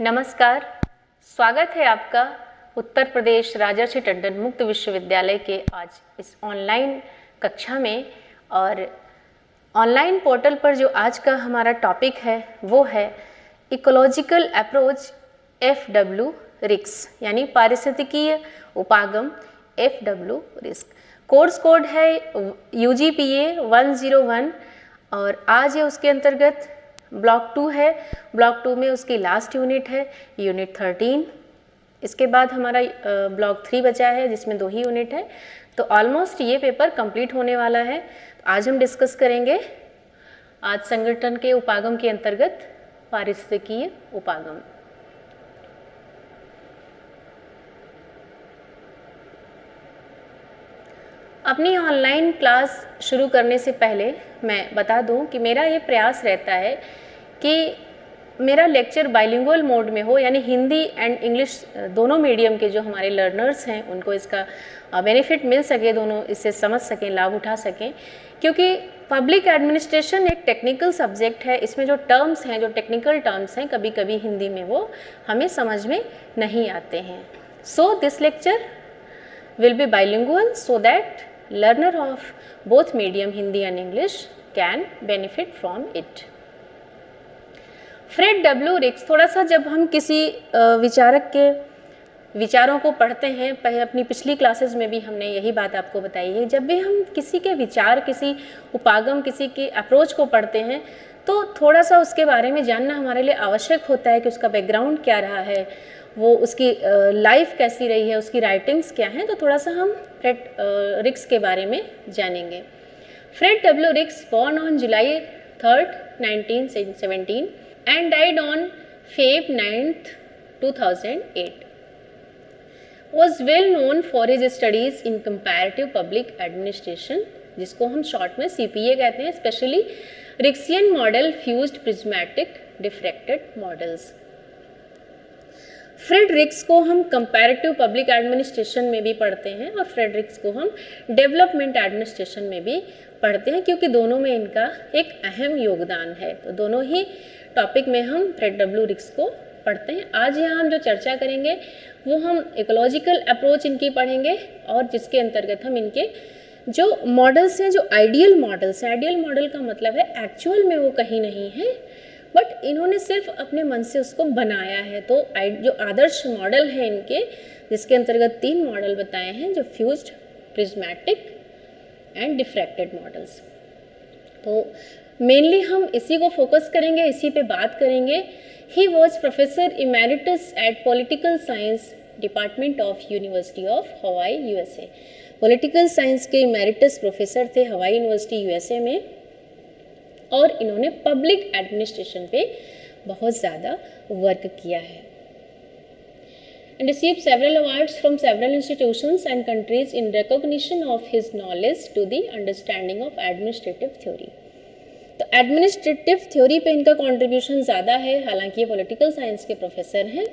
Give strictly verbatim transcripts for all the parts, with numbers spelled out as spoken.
नमस्कार, स्वागत है आपका उत्तर प्रदेश राजर्षि टंडन मुक्त विश्वविद्यालय के आज इस ऑनलाइन कक्षा में। और ऑनलाइन पोर्टल पर जो आज का हमारा टॉपिक है वो है इकोलॉजिकल अप्रोच एफ डब्ल्यू रिक्स, यानी पारिस्थितिकीय उपागम एफ डब्ल्यू रिस्क। कोर्स कोड है U G P A one zero one और आज ये उसके अंतर्गत ब्लॉक टू है। ब्लॉक टू में उसकी लास्ट यूनिट है यूनिट थर्टीन। इसके बाद हमारा ब्लॉक थ्री बचा है जिसमें दो ही यूनिट है, तो ऑलमोस्ट ये पेपर कंप्लीट होने वाला है। आज हम डिस्कस करेंगे आज संगठन के उपागम के अंतर्गत पारिस्थितिकीय उपागम। अपनी ऑनलाइन क्लास शुरू करने से पहले मैं बता दूं कि मेरा ये प्रयास रहता है कि मेरा लेक्चर बाइलिंगुअल मोड में हो, यानी हिंदी एंड इंग्लिश दोनों मीडियम के जो हमारे लर्नर्स हैं उनको इसका बेनिफिट मिल सके, दोनों इससे समझ सकें, लाभ उठा सकें। क्योंकि पब्लिक एडमिनिस्ट्रेशन एक टेक्निकल सब्जेक्ट है, इसमें जो टर्म्स हैं, जो टेक्निकल टर्म्स हैं, कभी कभी हिंदी में वो हमें समझ में नहीं आते हैं। So this lecture will be bilingual so that learner of both medium Hindi and English can benefit from it. Fred W Riggs, थोड़ा सा जब हम किसी विचारक के विचारों को पढ़ते हैं, पहले अपनी पिछली क्लासेस में भी हमने यही बात आपको बताई है, जब भी हम किसी के विचार, किसी उपागम, किसी के अप्रोच को पढ़ते हैं तो थोड़ा सा उसके बारे में जानना हमारे लिए आवश्यक होता है कि उसका बैकग्राउंड क्या रहा है, वो उसकी लाइफ कैसी रही है, उसकी राइटिंग्स क्या हैं। तो थोड़ा सा हम फ्रेड रिक्स के बारे में जानेंगे। Fred W Riggs born on July third nineteen seventeen and died on February ninth two thousand eight. Was well known for his studies in comparative public administration, जिसको हम शॉर्ट में सी पी ए कहते हैं, specially Riggsian model, fused prismatic diffracted models. Fred Riggs को हम comparative public administration में भी पढ़ते हैं और फ्रेड रिक्स को हम डेवलपमेंट एडमिनिस्ट्रेशन में भी पढ़ते हैं, क्योंकि दोनों में इनका एक अहम योगदान है। तो दोनों ही टॉपिक में हम फ्रेड डब्ल्यू रिक्स को पढ़ते हैं। आज यहाँ हम जो चर्चा करेंगे वो हम इकोलॉजिकल अप्रोच इनकी पढ़ेंगे, और जिसके अंतर्गत हम इनके जो मॉडल्स हैं, जो आइडियल मॉडल्स हैं, आइडियल मॉडल का मतलब है एक्चुअल में वो कहीं नहीं है, बट इन्होंने सिर्फ अपने मन से उसको बनाया है। तो जो आदर्श मॉडल है इनके, जिसके अंतर्गत तीन मॉडल बताए हैं, जो fused, prismatic and diffracted models. तो मेनली हम इसी को फोकस करेंगे, इसी पे बात करेंगे। He was professor emeritus at political science department of university of Hawaii USA. Political science के इमेरिटस प्रोफेसर थे हवाई यूनिवर्सिटी यूएसए में, और इन्होंने पब्लिक एडमिनिस्ट्रेशन पे बहुत ज़्यादा वर्क किया है। and received several awards from several institutions and countries in recognition of his knowledge to the understanding of administrative theory. तो एडमिनिस्ट्रेटिव थ्योरी पे इनका कंट्रीब्यूशन ज़्यादा है, हालांकि ये पॉलिटिकल साइंस के प्रोफेसर हैं,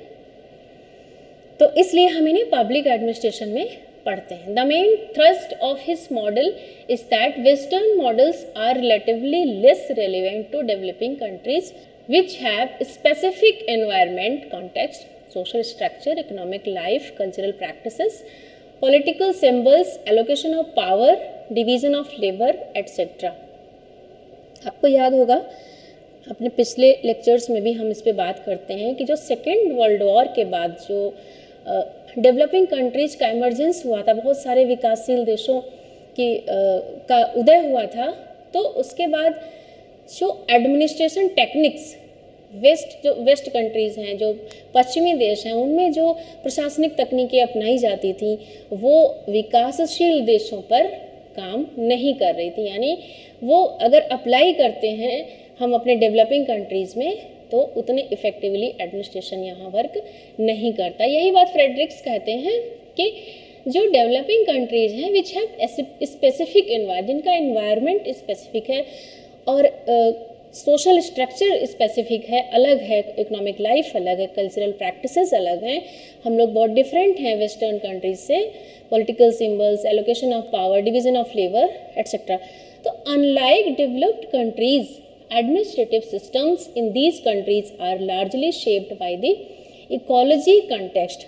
तो इसलिए हम इन्हें पब्लिक एडमिनिस्ट्रेशन में पढ़ते हैं। The main thrust of his model is that western models are relatively less relevant to developing countries which have specific environment context, social structure, economic life, cultural practices, political symbols, allocation of power, division of labor, et cetera. आपको याद होगा अपने पिछले lectures में भी हम इस पे बात करते हैं कि जो सेकेंड वर्ल्ड वॉर के बाद जो डेवलपिंग uh, कंट्रीज का इमरजेंस हुआ था, बहुत सारे विकासशील देशों की uh, का उदय हुआ था, तो उसके बाद जो एडमिनिस्ट्रेशन टेक्निक्स वेस्ट जो वेस्ट कंट्रीज़ हैं, जो पश्चिमी देश हैं, उनमें जो प्रशासनिक तकनीकें अपनाई जाती थी वो विकासशील देशों पर काम नहीं कर रही थी। यानी वो अगर अप्लाई करते हैं हम अपने डेवलपिंग कंट्रीज़ में तो उतने इफ़ेक्टिवली एडमिनिस्ट्रेशन यहाँ वर्क नहीं करता। यही बात फ्रेड रिक्स कहते हैं कि जो डेवलपिंग कंट्रीज़ हैं विच हैव स्पेसिफिक एनवायरमेंट, जिनका एनवायरमेंट स्पेसिफिक है और सोशल स्ट्रक्चर स्पेसिफिक है, अलग है, इकोनॉमिक लाइफ अलग है, कल्चरल प्रैक्टिसेस अलग हैं, हम लोग बहुत डिफरेंट हैं वेस्टर्न कंट्रीज से, political symbols, allocation of power, division of labour etcetera. तो unlike developed countries, administrative systems in these countries are largely shaped by the ecology context.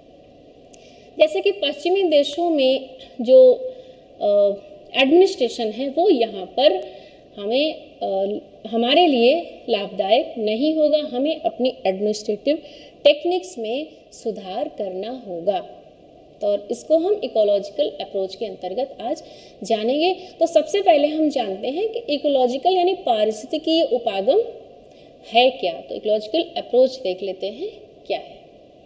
जैसे कि पश्चिमी देशों में जो एडमिनिस्ट्रेशन है वो यहाँ पर हमें आ, हमारे लिए लाभदायक नहीं होगा, हमें अपनी एडमिनिस्ट्रेटिव टेक्निक्स में सुधार करना होगा। तो और इसको हम इकोलॉजिकल अप्रोच के अंतर्गत आज जानेंगे। तो सबसे पहले हम जानते हैं कि इकोलॉजिकल यानी पारिस्थितिकीय उपागम है क्या। तो इकोलॉजिकल अप्रोच देख लेते हैं क्या है।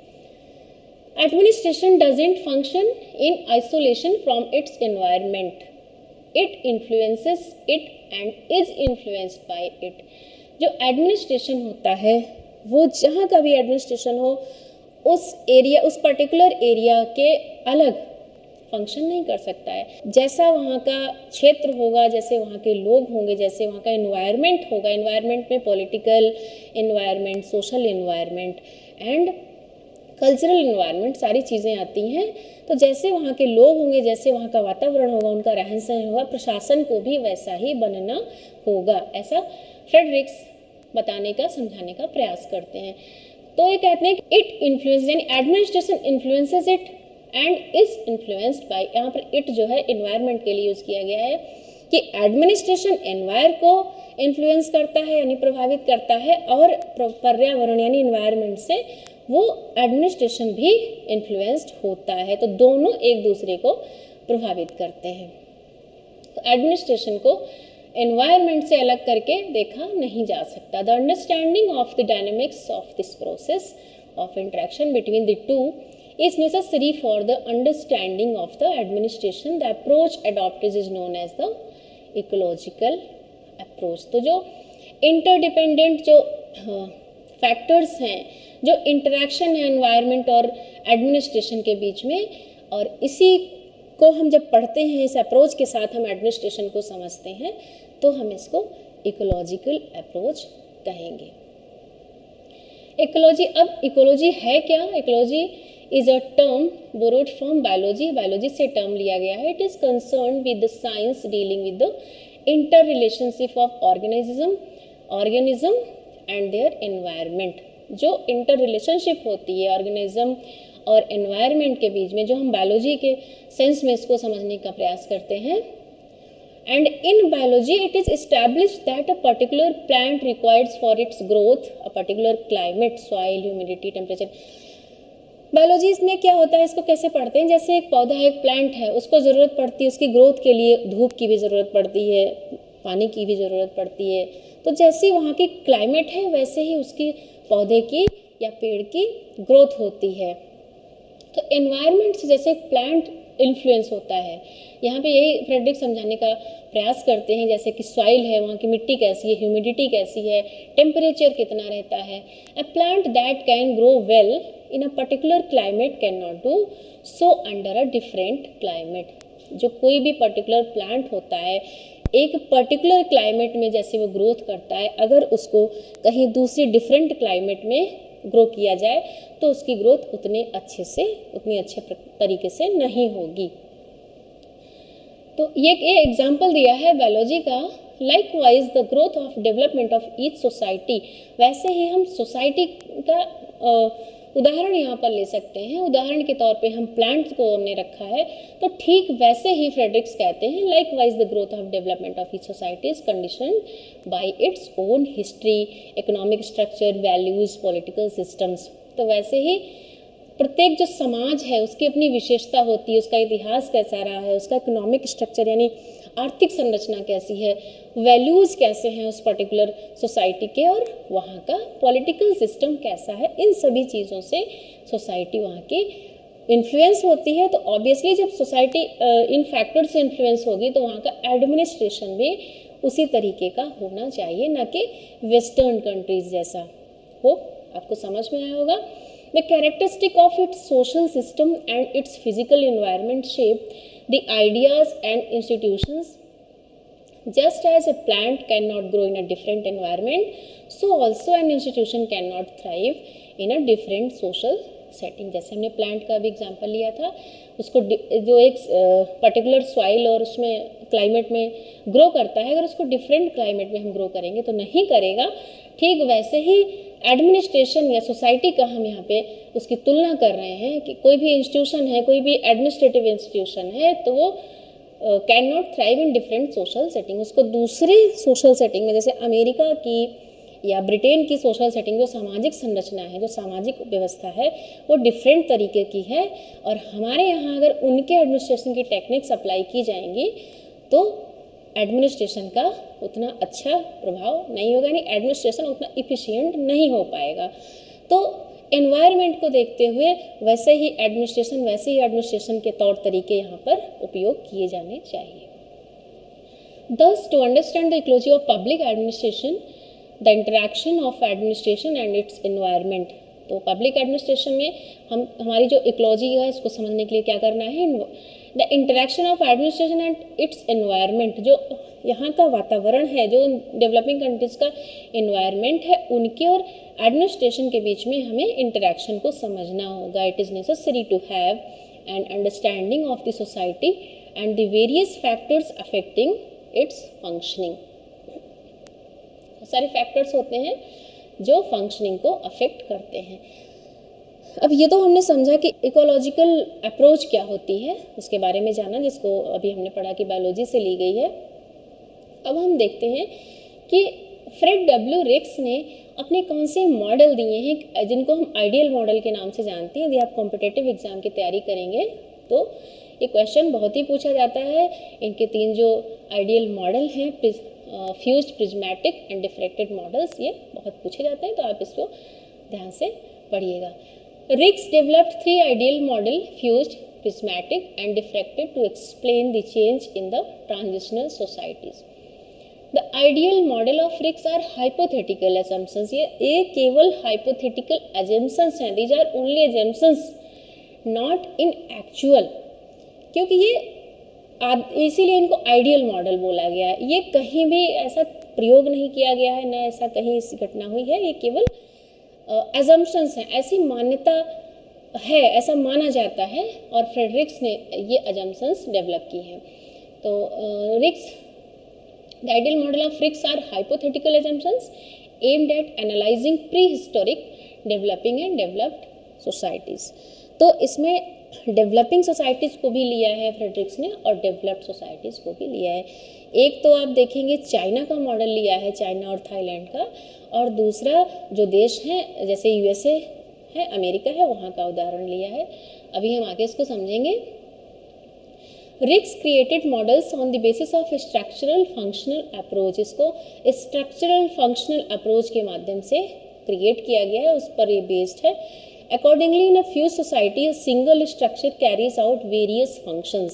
Administration doesn't function in isolation from its environment, it influences it and is influenced by it. जो एडमिनिस्ट्रेशन होता है वो जहाँ का भी एडमिनिस्ट्रेशन हो उस एरिया उस पर्टिकुलर एरिया के अलग फंक्शन नहीं कर सकता है। जैसा वहाँ का क्षेत्र होगा, जैसे वहाँ के लोग होंगे, जैसे वहाँ का एनवायरनमेंट होगा, एनवायरनमेंट में political environment, social environment and cultural environment सारी चीज़ें आती हैं। तो जैसे वहाँ के लोग होंगे, जैसे वहाँ का वातावरण होगा, उनका रहन सहन होगा, प्रशासन को भी वैसा ही बनना होगा। ऐसा फ्रेडरिक्स बताने का समझाने का प्रयास करते हैं। तो ये कहते हैं कि इट इन्फ्लुएंस यानी administration influences it and is influenced by. यहाँ पर इट जो है एनवायरनमेंट के लिए यूज़ किया गया है कि एडमिनिस्ट्रेशन एनवायर को इन्फ्लुएंस करता है यानी प्रभावित करता है, और पर्यावरण यानी एनवायरनमेंट से वो एडमिनिस्ट्रेशन भी इन्फ्लुएंस्ड होता है। तो दोनों एक दूसरे को प्रभावित करते हैं। तो एडमिनिस्ट्रेशन को एनवायरनमेंट से अलग करके देखा नहीं जा सकता। The understanding of the dynamics of this process of interaction between the two is necessary for the understanding of the administration. The approach adopted is known as the ecological approach. तो जो interdependent जो factors हैं, जो interaction है environment और administration के बीच में, और इसी को हम जब पढ़ते हैं, इस अप्रोच के साथ हम एडमिनिस्ट्रेशन को समझते हैं, तो हम इसको इकोलॉजिकल अप्रोच कहेंगे। इकोलॉजी, अब इकोलॉजी है क्या? Ecology is a term borrowed from biology. Biology से टर्म लिया गया है. It is concerned with the science dealing with the interrelationship of organism, organism and their environment. जो इंटररिलेशनशिप होती है ऑर्गेनिज्म और एनवायरनमेंट के बीच में, जो हम बायोलॉजी के सेंस में इसको समझने का प्रयास करते हैं. And in biology it is established that a particular plant requires for its growth a particular climate, soil, humidity, temperature. Biology में क्या होता है, इसको कैसे पढ़ते हैं? जैसे एक पौधा है, एक प्लांट है, उसको ज़रूरत पड़ती है उसकी ग्रोथ के लिए, धूप की भी ज़रूरत पड़ती है, पानी की भी ज़रूरत पड़ती है. तो जैसी वहाँ की क्लाइमेट है वैसे ही उसकी पौधे की या पेड़ की ग्रोथ होती है. तो एनवायरनमेंट से जैसे एक प्लांट इन्फ्लुएंस होता है, यहाँ पे यही फ्रेडरिक समझाने का प्रयास करते हैं. जैसे कि सॉइल है, वहाँ की मिट्टी कैसी है, ह्यूमिडिटी कैसी है, टेम्परेचर कितना रहता है. A plant that can grow well in a particular climate can not do so under a different climate. जो कोई भी पर्टिकुलर प्लांट होता है, एक पर्टिकुलर क्लाइमेट में जैसे वो ग्रोथ करता है, अगर उसको कहीं दूसरी डिफरेंट क्लाइमेट में ग्रो किया जाए तो उसकी ग्रोथ उतने अच्छे से उतनी अच्छे तरीके से नहीं होगी. तो ये ये एग्जाम्पल दिया है बायोलॉजी का. Likewise the growth of development of each society, वैसे ही हम सोसाइटी का उदाहरण यहाँ पर ले सकते हैं. उदाहरण के तौर पे हम प्लांट्स को हमने रखा है, तो ठीक वैसे ही फ्रेडरिक्स कहते हैं likewise the growth of development of each society is condition by its own history, economic structure, values, political systems. तो वैसे ही प्रत्येक जो समाज है उसकी अपनी विशेषता होती है, उसका इतिहास कैसा रहा है, उसका इकोनॉमिक स्ट्रक्चर यानी आर्थिक संरचना कैसी है, वैल्यूज़ कैसे हैं उस पर्टिकुलर सोसाइटी के, और वहाँ का पॉलिटिकल सिस्टम कैसा है. इन सभी चीज़ों से सोसाइटी वहाँ की इन्फ्लुएंस होती है. तो ऑब्वियसली जब सोसाइटी इन फैक्टर से इन्फ्लुएंस होगी तो वहाँ का एडमिनिस्ट्रेशन भी उसी तरीके का होना चाहिए, ना कि वेस्टर्न कंट्रीज़ जैसा. हो आपको समझ में आया होगा. The characteristic of its social system and its physical environment shape the ideas and institutions. Just as a plant cannot grow in a different environment, so also an institution cannot thrive in a different social setting, जैसे हमने plant का भी example लिया था, उसको जो एक particular soil और उसमें क्लाइमेट में ग्रो करता है, अगर उसको डिफरेंट क्लाइमेट में हम ग्रो करेंगे तो नहीं करेगा। ठीक वैसे ही एडमिनिस्ट्रेशन या सोसाइटी का हम यहाँ पे उसकी तुलना कर रहे हैं कि कोई भी इंस्टीट्यूशन है, कोई भी एडमिनिस्ट्रेटिव इंस्टीट्यूशन है, तो वो can not thrive in different social setting. उसको दूसरे सोशल सेटिंग में, जैसे अमेरिका की या ब्रिटेन की सोशल सेटिंग, जो सामाजिक संरचना है, जो सामाजिक व्यवस्था है, वो डिफरेंट तरीके की है, और हमारे यहाँ अगर उनके एडमिनिस्ट्रेशन की टेक्निक्स अप्लाई की जाएंगी तो एडमिनिस्ट्रेशन का उतना अच्छा प्रभाव नहीं होगा, यानी एडमिनिस्ट्रेशन उतना इफिशिएंट नहीं हो पाएगा। तो एनवायरनमेंट को देखते हुए वैसे ही एडमिनिस्ट्रेशन वैसे ही एडमिनिस्ट्रेशन के तौर तरीके यहाँ पर उपयोग किए जाने चाहिए। Thus, to understand the ecology of public administration, the interaction of administration and its environment, तो पब्लिक एडमिनिस्ट्रेशन में हम हमारी जो इकोलॉजी है इसको समझने के लिए क्या करना है, the interaction of administration and its environment, जो यहाँ का वातावरण है, जो डेवलपिंग कंट्रीज का एनवायरनमेंट है, उनके और एडमिनिस्ट्रेशन के बीच में हमें इंटरेक्शन को समझना होगा। It is necessary to have an understanding of the society and the various factors affecting its functioning. सारे फैक्टर्स होते हैं जो फंक्शनिंग को अफेक्ट करते हैं। अब ये तो हमने समझा कि इकोलॉजिकल अप्रोच क्या होती है, उसके बारे में जाना, जिसको अभी हमने पढ़ा कि बायोलॉजी से ली गई है। अब हम देखते हैं कि फ्रेड डब्ल्यू रिक्स ने अपने कौन से मॉडल दिए हैं, जिनको हम आइडियल मॉडल के नाम से जानते हैं। यदि आप कॉम्पिटिटिव एग्जाम की तैयारी करेंगे तो ये क्वेश्चन बहुत ही पूछा जाता है। इनके तीन जो आइडियल मॉडल हैं, fused, prismatic and diffracted models, ये बहुत पूछे जाते हैं, तो आप इसको ध्यान से पढ़िएगा। Riggs developed three ideal model, fused, prismatic and diffracted, to explain the change in the transitional societies. The ideal model of Riggs are hypothetical assumptions. ये ये केवल हाइपोथेटिकल एजम्पशंस हैं, these are only assumptions, not in actual, क्योंकि ये इसीलिए इनको ideal model बोला गया है। ये कहीं भी ऐसा प्रयोग नहीं किया गया है, न ऐसा कहीं इस घटना हुई है, ये केवल एजम्पशंस हैं, ऐसी मान्यता है, ऐसा माना जाता है, और फ्रेडरिक्स ने ये एजम्पशंस डेवलप की हैं। तो Riggs the ideal model of Riggs are hypothetical assumptions aimed at analysing pre historic developing and developed societies. तो इसमें डेवलपिंग सोसाइटीज़ को भी लिया है फ्रेडरिक्स ने, और डेवलप्ड सोसाइटीज़ को भी लिया है। एक तो आप देखेंगे चाइना का मॉडल लिया है, चाइना और थाईलैंड का, और दूसरा जो देश हैं जैसे यूएसए है, अमेरिका है, वहाँ का उदाहरण लिया है। अभी हम आगे इसको समझेंगे। Riggs created models on the basis of structural functional approach. इसको स्ट्रक्चरल फंक्शनल अप्रोच के माध्यम से क्रिएट किया गया है, उस पर ये बेस्ड है। Accordingly, in a fused society, a single structure carries out various functions.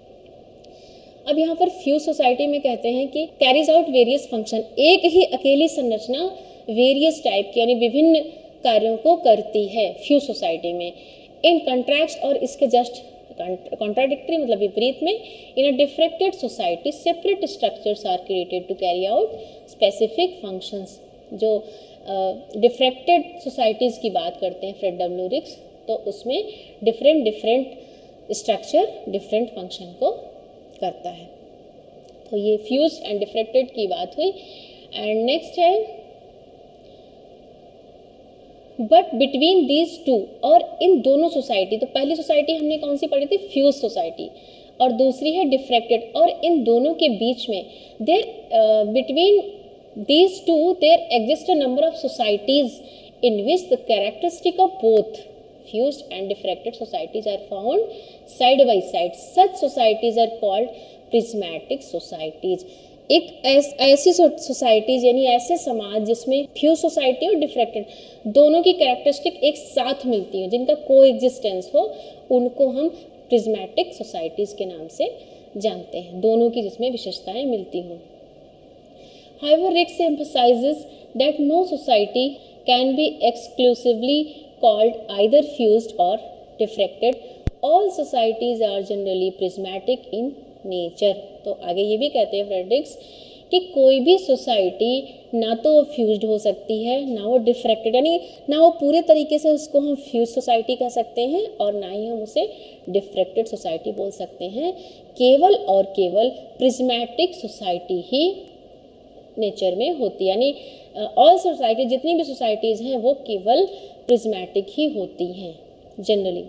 अब यहाँ पर फ्यूज सोसाइटी में कहते हैं कि कैरीज आउट वेरियस फंक्शन, एक ही अकेली संरचना वेरियस टाइप की यानी विभिन्न कार्यों को करती है फ्यूज सोसाइटी में। इन कंट्रैक्ट, और इसके जस्ट कॉन्ट्राडिक्टरी मतलब विपरीत में, in a diffracted society separate structures are created to carry out specific functions. जो डिफ्रैक्टेड uh, सोसाइटीज़ की बात करते हैं फ्रेड डब्ल्यू रिक्स, तो उसमें different different structure different function को करता है। तो ये फ्यूज एंड डिफ्रैक्टेड की बात हुई। एंड नेक्स्ट है बट बिटवीन दीज टू, और इन दोनों सोसाइटी, तो पहली सोसाइटी हमने कौन सी पढ़ी थी, फ्यूज सोसाइटी, और दूसरी है डिफ्रैक्टेड, और इन दोनों के बीच में there between these two there exist a number of societies in which the characteristic of both fused and diffracted societies are found side by side. Such societies are called prismatic societies. एक ऐस, ऐसी societies यानी ऐसे समाज जिसमें fuse society और diffracted दोनों की कैरेक्टरिस्टिक एक साथ मिलती हो, जिनका को एग्जिस्टेंस हो, उनको हम प्रिज्मेटिक सोसाइटीज के नाम से जानते हैं, दोनों की जिसमें विशेषताएं मिलती हों। However, Ricks emphasizes that no society can be exclusively called either fused or diffracted. All societies are generally prismatic in nature. तो आगे ये भी कहते हैं फ्रेडरिक्स कि कोई भी सोसाइटी ना तो वो फ्यूज्ड हो सकती है, ना वो डिफ्रैक्टेड, यानी ना वो पूरे तरीके से उसको हम फ्यूज सोसाइटी कह सकते हैं और ना ही हम उसे डिफ्रैक्टेड सोसाइटी बोल सकते हैं। केवल और केवल प्रिज्मेटिक सोसाइटी ही नेचर में होती है, यानी ऑल सोसाइटी, जितनी भी सोसाइटीज़ हैं वो केवल प्रिज्मेटिक ही होती हैं generally.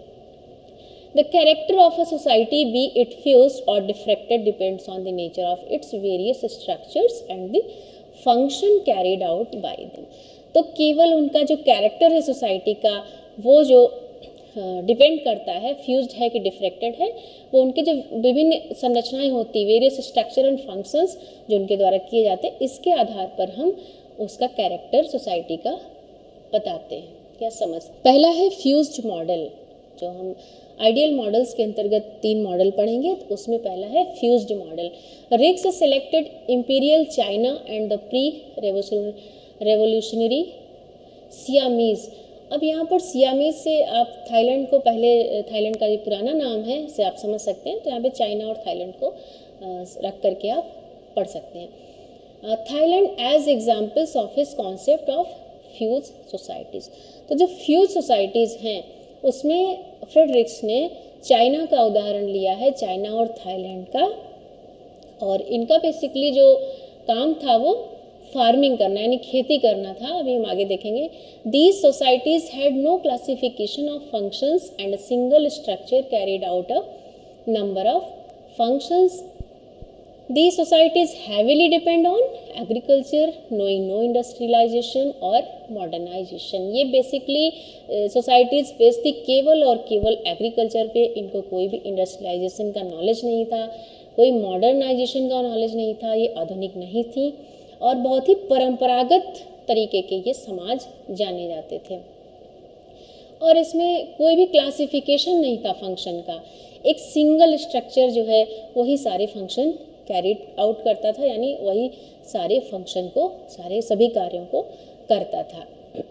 The character of a society, be it fused or diffracted, depends on the nature of its various structures and the function carried out by them. तो केवल उनका जो कैरेक्टर है सोसाइटी का वो जो डिपेंड uh, करता है फ्यूज्ड है कि डिफ्रैक्टेड है, वो उनके जो विभिन्न संरचनाएं होती, वेरियस स्ट्रक्चर एंड फंक्शंस जो उनके द्वारा किए जाते हैं, इसके आधार पर हम उसका कैरेक्टर सोसाइटी का बताते हैं। क्या समझ? पहला है फ्यूज्ड मॉडल, जो हम आइडियल मॉडल्स के अंतर्गत तीन मॉडल पढ़ेंगे, तो उसमें पहला है fused model. Riggs selected imperial China and the pre revolutionary Siamese. अब यहाँ पर सियामीज से आप थाईलैंड को, पहले थाईलैंड का जो पुराना नाम है इसे आप समझ सकते हैं, तो यहाँ पे चाइना और थाईलैंड को रख करके आप पढ़ सकते हैं। Thailand as examples of his concept of fuse societies. तो जो फ्यूज सोसाइटीज़ हैं उसमें फ्रेडरिक्स ने चाइना का उदाहरण लिया है, चाइना और थाईलैंड का, और इनका बेसिकली जो काम था वो फार्मिंग करना यानी खेती करना था। अभी हम आगे देखेंगे। These societies had no classification of functions and single structure carried out a number of functions. These societies heavily depend on agriculture, knowing no industrialization और modernization। ये basically societies based थी केवल और केवल agriculture पे, इनको कोई भी industrialization का knowledge नहीं था, कोई modernization का knowledge नहीं था, ये आधुनिक नहीं थी और बहुत ही परंपरागत तरीके के ये समाज जाने जाते थे। और इसमें कोई भी क्लासिफिकेशन नहीं था फंक्शन का, एक सिंगल स्ट्रक्चर जो है वही सारे फंक्शन कैरिड आउट करता था, यानी वही सारे फंक्शन को, सारे सभी कार्यों को करता था।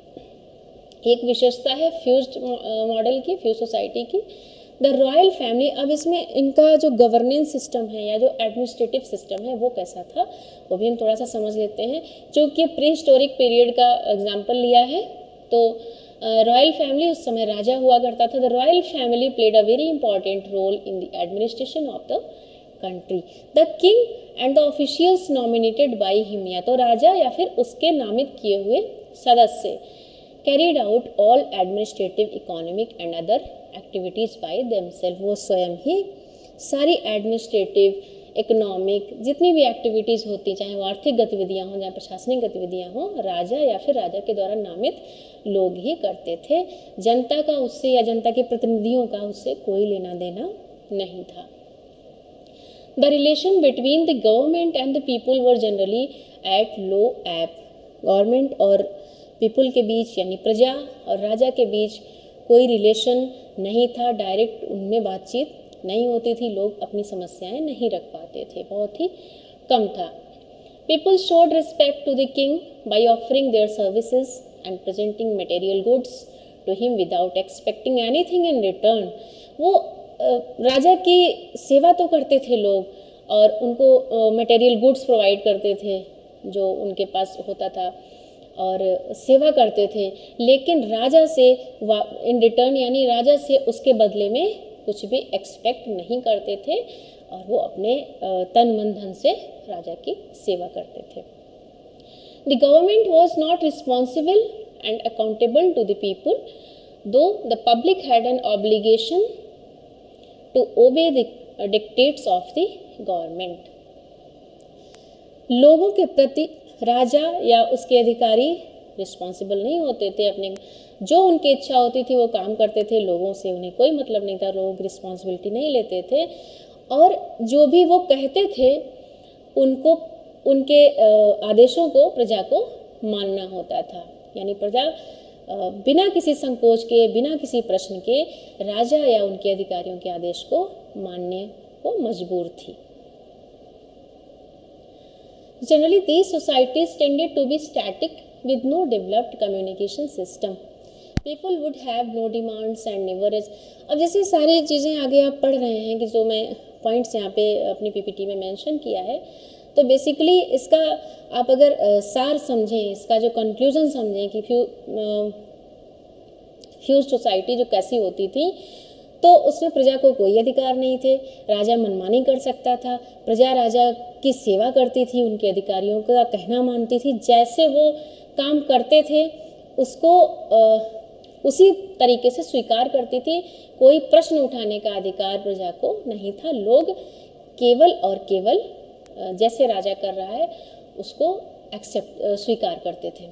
एक विशेषता है फ्यूज्ड मॉडल की, फ्यूज सोसाइटी की, द रॉयल फैमिली। अब इसमें इनका जो गवर्नेंस सिस्टम है या जो एडमिनिस्ट्रेटिव सिस्टम है वो कैसा था वो भी हम थोड़ा सा समझ लेते हैं। चूँकि प्री हिस्टोरिक पीरियड का एग्जाम्पल लिया है तो रॉयल फैमिली उस समय राजा हुआ करता था। The royal family played a very important role in the administration of the country. The king and the officials nominated by him, या तो राजा या फिर उसके नामित किए हुए सदस्य, carried out all administrative, economic and other activities by themself. वो स्वयं ही सारी एडमिनिस्ट्रेटिव, इकोनॉमिक जितनी भी एक्टिविटीज़ होती, चाहे वो आर्थिक गतिविधियाँ हों, चाहे प्रशासनिक गतिविधियाँ हों, राजा या फिर राजा के द्वारा नामित लोग ही करते थे। जनता का उससे या जनता के प्रतिनिधियों का उससे कोई लेना देना नहीं था। The relation between the government and the people were generally at low ebb। Government और पीपल के बीच यानी प्रजा और राजा के बीच कोई रिलेशन नहीं था, डायरेक्ट उनमें बातचीत नहीं होती थी, लोग अपनी समस्याएं नहीं रख पाते थे, बहुत ही कम था। People showed respect to the king by offering their services and presenting material goods to him without expecting anything in return। वो राजा की सेवा तो करते थे लोग और उनको मटेरियल गुड्स प्रोवाइड करते थे जो उनके पास होता था और सेवा करते थे, लेकिन राजा से इन रिटर्न यानी राजा से उसके बदले में कुछ भी एक्सपेक्ट नहीं करते थे और वो अपने तन मन धन से राजा की सेवा करते थे। The government was not responsible and accountable to the people, though the public had an obligation to obey the dictates of the government। लोगों के प्रति राजा या उसके अधिकारी रिस्पॉन्सिबल नहीं होते थे, अपने जो उनकी इच्छा होती थी वो काम करते थे, लोगों से उन्हें कोई मतलब नहीं था, लोग रिस्पॉन्सिबिलिटी नहीं लेते थे और जो भी वो कहते थे उनको, उनके आदेशों को प्रजा को मानना होता था, यानी प्रजा बिना किसी संकोच के, बिना किसी प्रश्न के राजा या उनके अधिकारियों के आदेश को मानने को मजबूर थी। Generally these societies tended to be static with no developed communication system. People would have no demands and never as. अब जैसे सारी चीज़ें आगे आप पढ़ रहे हैं कि जो मैं पॉइंट्स यहाँ पे अपनी पीपीटी में मेंशन किया है। तो बेसिकली इसका आप अगर सार समझें, इसका जो कंक्लूजन समझें कि फ्यू फ्यूज सोसाइटी जो कैसी होती थी, तो उसमें प्रजा को कोई अधिकार नहीं थे, राजा मनमानी कर सकता था, प्रजा राजा की सेवा करती थी, उनके अधिकारियों का कहना मानती थी, जैसे वो काम करते थे उसको आ, उसी तरीके से स्वीकार करती थी। कोई प्रश्न उठाने का अधिकार प्रजा को नहीं था। लोग केवल और केवल जैसे राजा कर रहा है उसको एक्सेप्ट स्वीकार करते थे।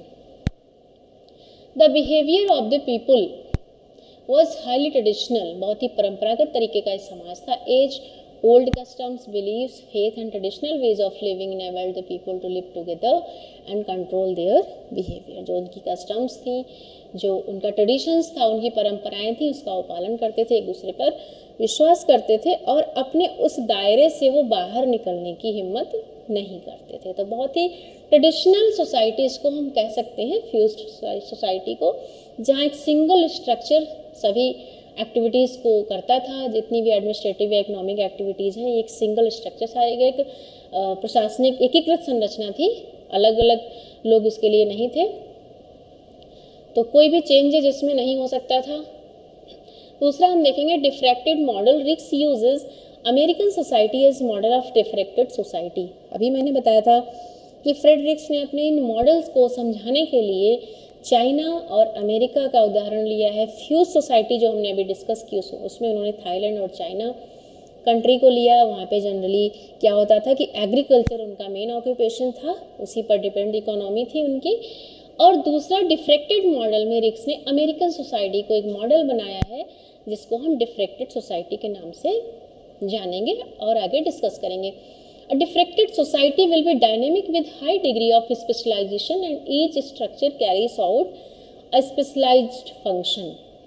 The behaviour of the people was highly traditional, बहुत ही परंपरागत तरीके का समाज था। As old customs, beliefs, faith and traditional ways of living enabled the people to live together and control their behaviour. जो उनकी कस्टम्स थी, जो उनका ट्रेडिशंस था, उनकी परंपराएं थी, उसका वो पालन करते थे, एक दूसरे पर विश्वास करते थे और अपने उस दायरे से वो बाहर निकलने की हिम्मत नहीं करते थे। तो बहुत ही ट्रेडिशनल सोसाइटी इसको हम कह सकते हैं, फ्यूज्ड सोसाइटी को, जहाँ एक सिंगल स्ट्रक्चर सभी एक्टिविटीज़ को करता था। जितनी भी एडमिनिस्ट्रेटिव या इकोनॉमिक एक्टिविटीज़ हैं, एक सिंगल स्ट्रक्चर था, एक प्रशासनिक एकीकृत संरचना थी, अलग अलग लोग उसके लिए नहीं थे। तो कोई भी चेंज है जिसमें नहीं हो सकता था। दूसरा हम देखेंगे diffracted model. Riggs uses American society as model of diffracted society. अभी मैंने बताया था कि फ्रेडरिक्स ने अपने इन मॉडल्स को समझाने के लिए चाइना और अमेरिका का उदाहरण लिया है। फ्यूज सोसाइटी जो हमने अभी डिस्कस की उसमें उन्होंने थाईलैंड और चाइना कंट्री को लिया। वहाँ पे जनरली क्या होता था कि एग्रीकल्चर उनका मेन ऑक्यूपेशन था, उसी पर डिपेंड इकोनॉमी थी उनकी। और दूसरा डिफ्रैक्टेड मॉडल में रिक्स ने अमेरिकन सोसाइटी को एक मॉडल बनाया है जिसको हम डिफ्रैक्टेड सोसाइटी के नाम से जानेंगे और आगे डिस्कस करेंगे। A diffracted society will be dynamic with high degree of specialization and each structure carries out a specialized function.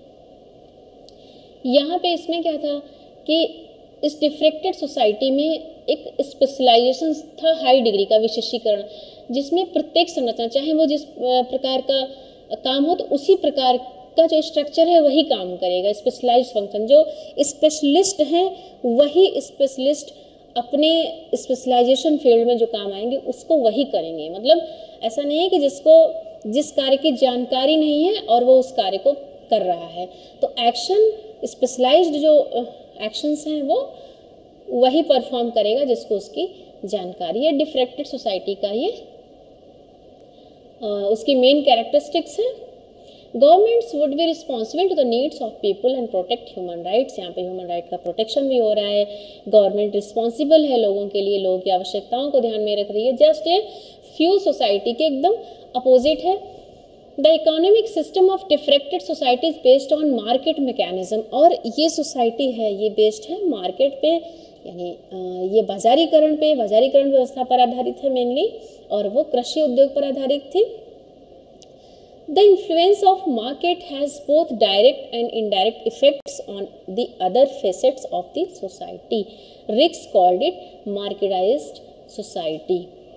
यहाँ पे इसमें क्या था कि इस डिफ्रैक्टेड सोसाइटी में एक स्पेशलाइजेशन था, हाई डिग्री का विशेषीकरण, जिसमें प्रत्येक संरचना चाहे वो जिस प्रकार का काम हो तो उसी प्रकार का जो स्ट्रक्चर है वही काम करेगा। स्पेशलाइज्ड फंक्शन, जो स्पेशलिस्ट हैं वही स्पेशलिस्ट अपने स्पेशलाइजेशन फील्ड में जो काम आएंगे उसको वही करेंगे। मतलब ऐसा नहीं है कि जिसको जिस कार्य की जानकारी नहीं है और वो उस कार्य को कर रहा है। तो एक्शन स्पेशलाइज्ड जो एक्शंस हैं वो वही परफॉर्म करेगा जिसको उसकी जानकारी है। डिफ्रैक्टेड सोसाइटी का ये आ, उसकी मेन कैरेक्टरिस्टिक्स है। Governments would be responsible to the needs of people and protect human rights. यहाँ पे ह्यूमन राइट का प्रोटेक्शन भी हो रहा है। गवर्नमेंट रिस्पॉन्सिबल है लोगों के लिए, लोगों की आवश्यकताओं को ध्यान में रख रही है। जस्ट ये फ्यू सोसाइटी के एकदम अपोजिट है। The economic system of diffracted society is based on market mechanism. और ये सोसाइटी है ये बेस्ड है मार्केट पे, यानी ये बाजारीकरण पे, बाजारीकरण व्यवस्था पर आधारित है मेनली, और वो कृषि उद्योग पर आधारित थी। The influence of market has both direct and indirect effects on the other facets of the society. Ricks called it marketized society.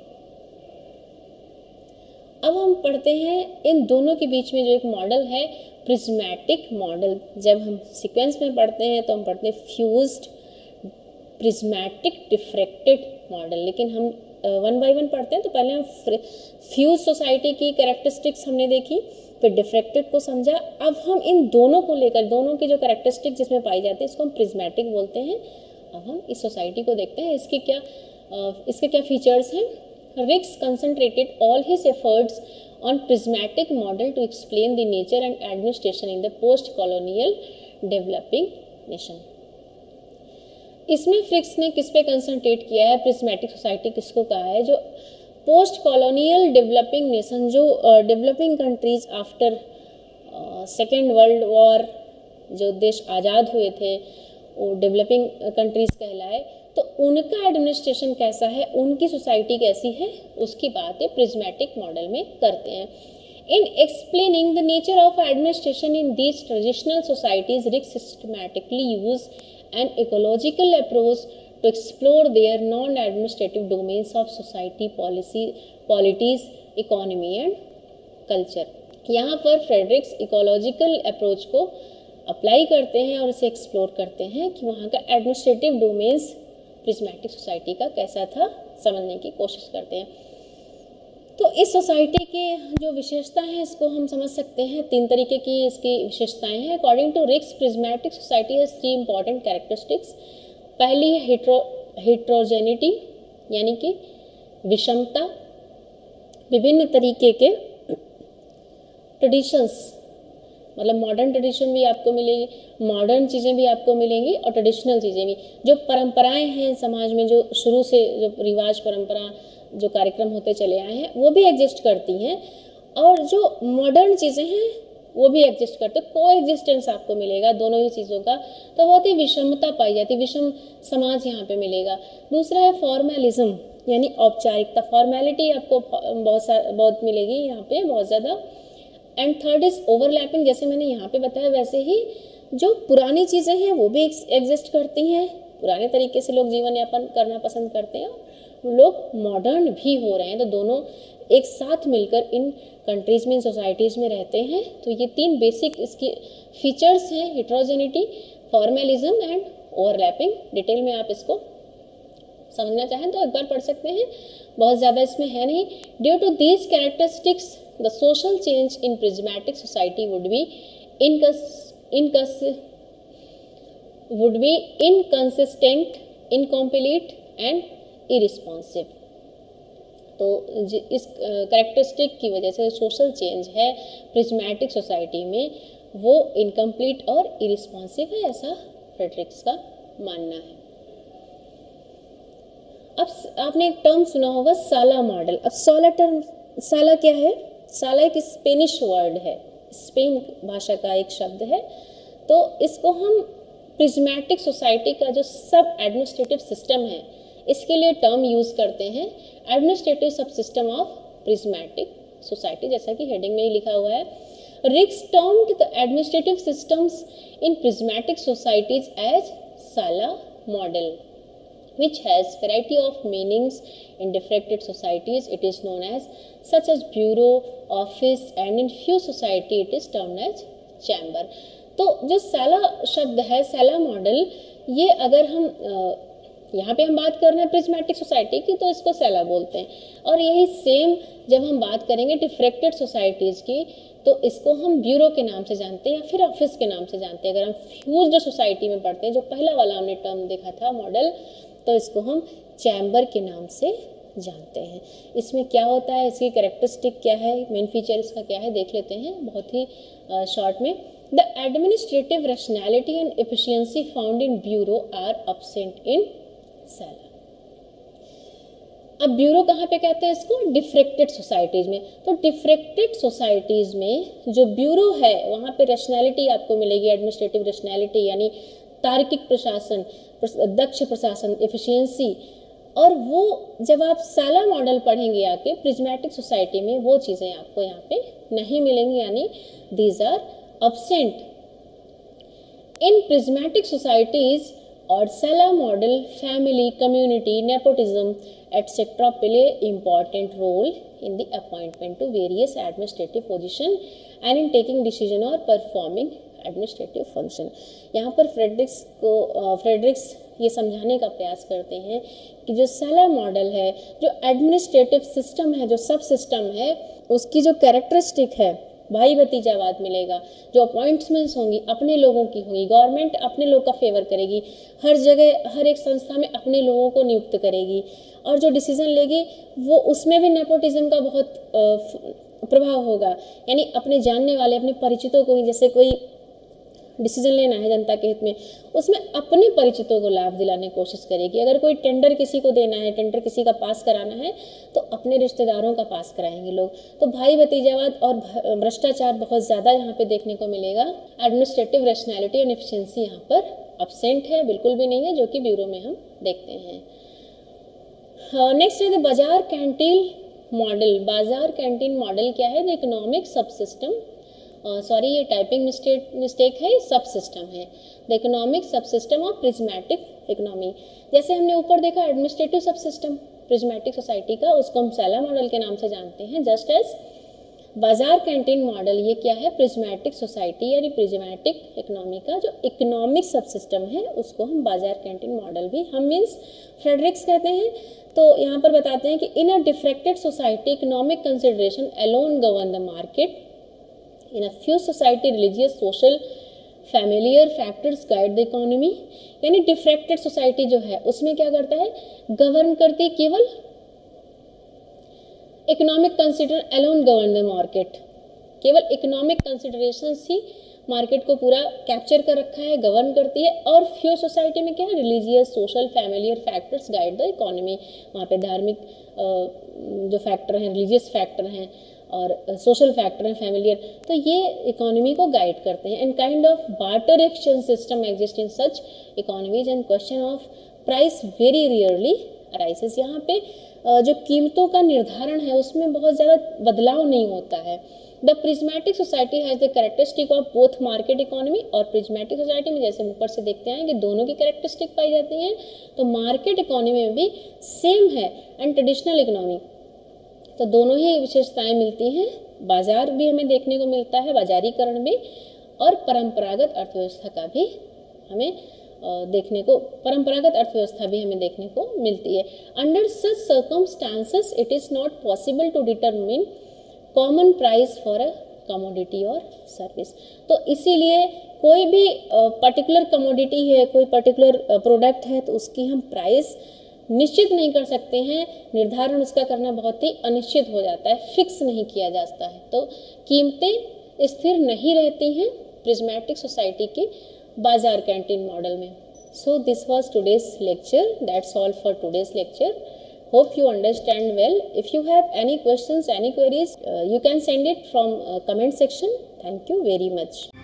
अब हम पढ़ते हैं इन दोनों के बीच में जो एक मॉडल है प्रिज्मेटिक मॉडल। जब हम सीक्वेंस में पढ़ते हैं तो हम पढ़ते हैं फ्यूज्ड, प्रिज्मेटिक, डिफ्रैक्टेड मॉडल, लेकिन हम वन बाय वन पढ़ते हैं। तो पहले हम फ्यूज सोसाइटी की कैरेक्टरिस्टिक्स हमने देखी, फिर डिफ्रैक्टेड को समझा। अब हम इन दोनों को लेकर, दोनों की जो कैरेक्टरिस्टिक जिसमें पाई जाती है इसको हम प्रिज्मेटिक बोलते हैं। अब हम इस सोसाइटी को देखते हैं, इसके क्या इसके क्या फीचर्स हैं। Riggs concentrated all his efforts on prismatic model to explain the nature and administration in the post colonial developing nation. इसमें फ्रिक्स ने किस पे कंसंट्रेट किया है, प्रिज्मेटिक सोसाइटी किसको कहा है, जो पोस्ट कॉलोनियल डेवलपिंग नेशन, जो developing countries after second world war जो देश आज़ाद हुए थे वो डेवलपिंग कंट्रीज कहलाए। तो उनका एडमिनिस्ट्रेशन कैसा है, उनकी सोसाइटी कैसी है, उसकी बात है प्रिज्मेटिक मॉडल में करते हैं। In explaining the nature of administration in these traditional societies, Riggs systematically use an ecological approach to explore their non-administrative domains of society, policy, polities, economy and culture. यहाँ पर फ्रेडरिक्स इकोलॉजिकल अप्रोच को apply करते हैं और उसे explore करते हैं कि वहाँ का एडमिनिस्ट्रेटिव डोमेन्स प्रिज्मेटिक सोसाइटी का कैसा था समझने की कोशिश करते हैं। तो इस सोसाइटी की जो विशेषता है इसको हम समझ सकते हैं, तीन तरीके की इसकी विशेषताएं हैं। According to Riggs, prismatic society has three important characteristics. पहली है हिट्रो हिट्रोजेनिटी यानी कि विषमता, विभिन्न तरीके के ट्रेडिशंस, मतलब मॉडर्न ट्रेडिशन भी आपको मिलेगी, मॉडर्न चीज़ें भी आपको मिलेंगी और ट्रेडिशनल चीज़ें भी। जो परंपराएं हैं समाज में, जो शुरू से जो रिवाज परंपरा जो कार्यक्रम होते चले आए हैं वो भी एग्जिस्ट करती हैं, और जो मॉडर्न चीज़ें हैं वो भी एग्जिस्ट करते हैं। को एग्जिस्टेंस आपको मिलेगा दोनों ही चीज़ों का। तो बहुत ही विषमता पाई जाती है, विषम समाज यहाँ पे मिलेगा। दूसरा है फॉर्मेलिज्म यानी औपचारिकता, फॉर्मेलिटी आपको बहुत सा बहुत मिलेगी यहाँ पे, बहुत ज़्यादा। एंड थर्ड इज ओवरलैपिंग, जैसे मैंने यहाँ पे बताया वैसे ही जो पुरानी चीज़ें हैं वो भी एग्जिस्ट करती हैं, पुराने तरीके से लोग जीवन यापन करना पसंद करते हैं, लोग मॉडर्न भी हो रहे हैं। तो दोनों एक साथ मिलकर इन कंट्रीज़ में, इन सोसाइटीज़ में रहते हैं। तो ये तीन बेसिक इसकी फीचर्स हैं, heterogeneity, formalism and overlapping. Detail में आप इसको समझना चाहें तो एक बार पढ़ सकते हैं, बहुत ज़्यादा इसमें है नहीं। Due to these characteristics the social change in prismatic society would be incus incus would be inconsistent, incomplete and irresponsive. तो इस कैरेक्टरिस्टिक की वजह से सोशल चेंज है प्रिज्मेटिक सोसाइटी में वो इनकम्प्लीट और इरिस्पॉन्सिव है, ऐसा फ्रेडरिक्स का मानना है। अब आपने एक टर्म सुना होगा साला मॉडल। अब साला टर्म, साला क्या है? साला एक स्पेनिश वर्ड है, स्पेन भाषा का एक शब्द है। तो इसको हम प्रिज्मेटिक सोसाइटी का जो सब एडमिनिस्ट्रेटिव सिस्टम है इसके लिए टर्म यूज़ करते हैं, एडमिनिस्ट्रेटिव सब सिस्टम ऑफ प्रिज्मेटिक सोसाइटी, जैसा कि हेडिंग में ही लिखा हुआ है। Riggs termed the administrative systems in prismatic societies as sala model, which has variety of meanings in different societies. It is known as such as bureau, office, and in few society it is termed as chamber. तो जो साला शब्द है, साला model, ये अगर हम यहाँ पे हम बात कर रहे हैं प्रिज्मेटिक सोसाइटी की तो इसको साला बोलते हैं, और यही सेम जब हम बात करेंगे डिफ्रेक्टेड सोसाइटीज़ की तो इसको हम ब्यूरो के नाम से जानते हैं या फिर ऑफिस के नाम से जानते हैं। अगर हम फ्यूज जो सोसाइटी में पढ़ते हैं, जो पहला वाला हमने टर्म देखा था मॉडल, तो इसको हम चैम्बर के नाम से जानते हैं। इसमें क्या होता है, इसकी कैरेक्टरिस्टिक क्या है, मेन फीचर इसका क्या है, देख लेते हैं बहुत ही शॉर्ट में। The administrative rationality and efficiency found in bureau are absent in sala. अब ब्यूरो कहाँ पे कहते हैं इसको? डिफ्रेक्टेड सोसाइटीज़ में। तो डिफ्रेक्टेड सोसाइटीज़ में जो ब्यूरो है वहाँ पे रैशनैलिटी आपको मिलेगी, एडमिनिस्ट्रेटिव रैशनैलिटी यानी तार्किक प्रशासन, दक्ष प्रशासन, एफिशिएंसी। और वो जब आप साला मॉडल पढ़ेंगे आके प्रिज्मेटिक सोसाइटी में वो चीज़ें आपको यहाँ पे नहीं मिलेंगी, यानी these are absent. In prismatic societies or Sala model, family, community, nepotism, et cetera play important role in the appointment to various administrative position and in taking decision or performing administrative function. यहाँ पर Fredericks को Fredericks ये समझाने का प्रयास करते हैं कि जो साला मॉडल है, जो एडमिनिस्ट्रेटिव सिस्टम है, जो सब सिस्टम है, उसकी जो कैरेक्टरिस्टिक है भाई भतीजावाद मिलेगा। जो अपॉइंटमेंट्स होंगी अपने लोगों की होंगी, गवर्नमेंट अपने लोग का फेवर करेगी, हर जगह हर एक संस्था में अपने लोगों को नियुक्त करेगी, और जो डिसीजन लेगी वो उसमें भी नेपोटिज्म का बहुत प्रभाव होगा, यानी अपने जानने वाले, अपने परिचितों को ही, जैसे कोई डिसीजन लेना है जनता के हित में, उसमें अपने परिचितों को लाभ दिलाने की कोशिश करेगी। अगर कोई टेंडर किसी को देना है, टेंडर किसी का पास कराना है, तो अपने रिश्तेदारों का पास कराएंगे लोग। तो भाई भतीजावाद और भ्रष्टाचार बहुत ज़्यादा यहाँ पे देखने को मिलेगा। एडमिनिस्ट्रेटिव रैशनैलिटी एंड एफिशिएंसी यहाँ पर अब्सेंट है, बिल्कुल भी नहीं है, जो कि ब्यूरो में हम देखते हैं। नेक्स्ट है the bazaar canteen model. Bazaar canteen model क्या है? The economic sub system, sorry ये टाइपिंग मिस्टेक मिस्टेक है, सब सिस्टम है। The economic sub system of prismatic economy. जैसे हमने ऊपर देखा एडमिनिस्ट्रेटिव सब सिस्टम प्रिज्मेटिक सोसाइटी का, उसको हम साला मॉडल के नाम से जानते हैं। Just as bazaar canteen model ये क्या है, प्रिज्मेटिक सोसाइटी यानी प्रिज्मेटिक इकोनॉमी का जो इकोनॉमिक सब सिस्टम है उसको हम बाजार कैंटीन मॉडल भी हम मीन्स फ्रेडरिक्स कहते हैं। तो यहाँ पर बताते हैं कि in a diffracted society economic consideration alone govern the market, in a few society religious social familiar factors guide the economy. यानी डिफ्रेक्टेड सोसाइटी जो है उसमें क्या करता है, गवर्न करती केवल economic consider alone govern the market, केवल इकोनॉमिक कंसिडरेशंस ही मार्केट को पूरा कैप्चर कर रखा है, गवर्न करती है। और फ्यू सोसाइटी में क्या है, religious social familiar factors guide the economy, वहाँ पे धार्मिक जो फैक्टर हैं, रिलीजियस फैक्टर हैं और सोशल फैक्टर हैं, फैमिलियर, तो ये इकोनॉमी को गाइड करते हैं। And kind of barter exchange system exist in such economies and question of price very rarely arises. यहाँ पे जो कीमतों का निर्धारण है उसमें बहुत ज़्यादा बदलाव नहीं होता है। The prismatic society has the characteristic of both market economy, और प्रिज्मेटिक सोसाइटी में जैसे ऊपर से देखते हैं कि दोनों की कैरेक्टरिस्टिक पाई जाती हैं, तो मार्केट इकोनॉमी में भी सेम है एंड ट्रेडिशनल इकोनॉमी, तो दोनों ही विशेषताएं मिलती हैं। बाजार भी हमें देखने को मिलता है, बाजारीकरण भी, और परंपरागत अर्थव्यवस्था का भी हमें देखने को परंपरागत अर्थव्यवस्था भी हमें देखने को मिलती है। Under such circumstances it is not possible to determine common price for a commodity और सर्विस। तो इसीलिए कोई भी पर्टिकुलर कमोडिटी है, कोई पर्टिकुलर प्रोडक्ट है, तो उसकी हम प्राइस निश्चित नहीं कर सकते हैं, निर्धारण उसका करना बहुत ही अनिश्चित हो जाता है, फिक्स नहीं किया जाता है। तो कीमतें स्थिर नहीं रहती हैं प्रिज्मेटिक सोसाइटी के बाजार कैंटीन मॉडल में। So this was today's lecture, that's all for today's lecture. Hope you understand well. If you have any questions, any queries, uh, you can send it from uh, comment section. Thank you very much.